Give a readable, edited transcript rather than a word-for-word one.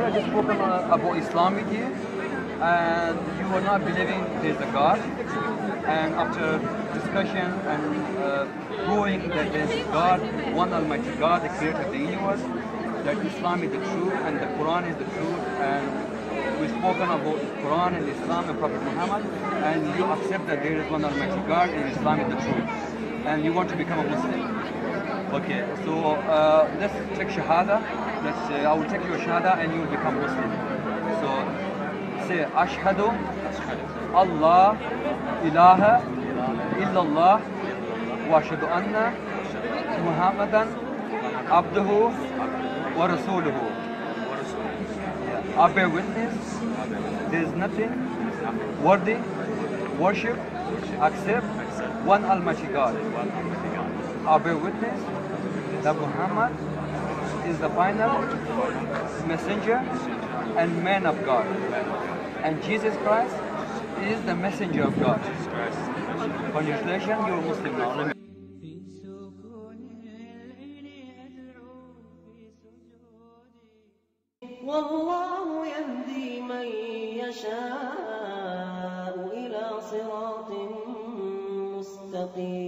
Shahada, I just spoken about Islam with you, and you are not believing there's a God. And after discussion and proving that there's God, one Almighty God, the creator of the universe, that Islam is the truth and the Quran is the truth, and we've spoken about the Quran and Islam and Prophet Muhammad, and you accept that there is one Almighty God and Islam is the truth, and you want to become a Muslim. Okay, so let's take Shahada. I will take your Shahada and you will become Muslim. So say Ashhadu Allah ilaha illallah wa ashhadu anna Muhammadan abduhu wa rasuluhu. I bear witness there is nothing worthy worship except one Almighty God. I bear witness that Muhammad is the final messenger and man of God, and Jesus Christ is the messenger of God. Congratulations, you're a Muslim now. والله يهدي من يشاء إلى صراط مستقيم.